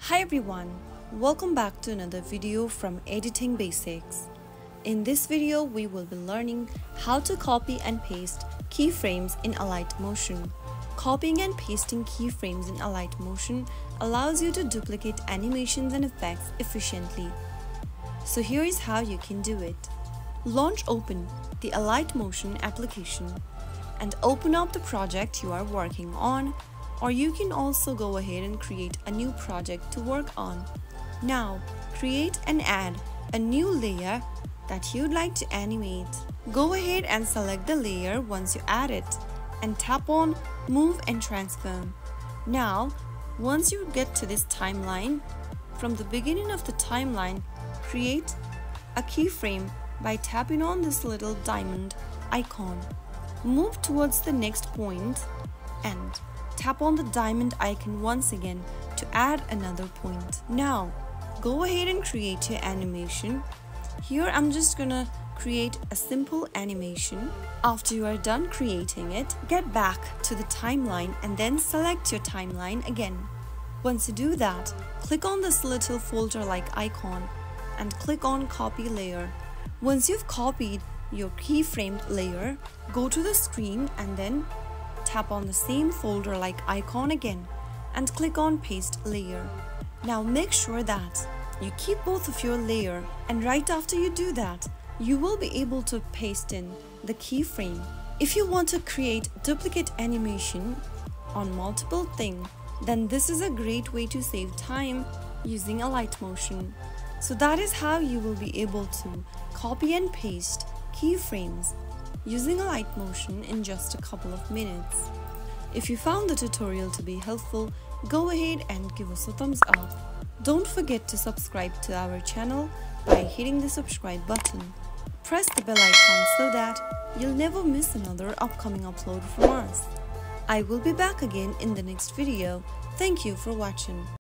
Hi everyone, welcome back to another video from Editing Basics. In this video, we will be learning how to copy and paste keyframes in Alight Motion. Copying and pasting keyframes in Alight Motion allows you to duplicate animations and effects efficiently. So here is how you can do it. Launch open the Alight Motion application and open up the project you are working on, or you can also go ahead and create a new project to work on. Now, create and add a new layer that you'd like to animate. Go ahead and select the layer once you add it and tap on Move and Transform. Now, once you get to this timeline, from the beginning of the timeline, create a keyframe by tapping on this little diamond icon. Move towards the next point and tap on the diamond icon once again to add another point. Now, go ahead and create your animation. Here I'm just gonna create a simple animation. After you are done creating it, get back to the timeline and then select your timeline again. Once you do that, click on this little folder-like icon and click on Copy Layer. Once you've copied your keyframed layer, go to the screen and then tap on the same folder-like icon again and click on Paste Layer. Now make sure that you keep both of your layer, and right after you do that, you will be able to paste in the keyframe. If you want to create duplicate animation on multiple things, then this is a great way to save time using Alight Motion. So that is how you will be able to copy and paste keyframes using Alight Motion in just a couple of minutes. If you found the tutorial to be helpful, go ahead and give us a thumbs up. Don't forget to subscribe to our channel by hitting the subscribe button. Press the bell icon so that you'll never miss another upcoming upload from us. I will be back again in the next video. Thank you for watching.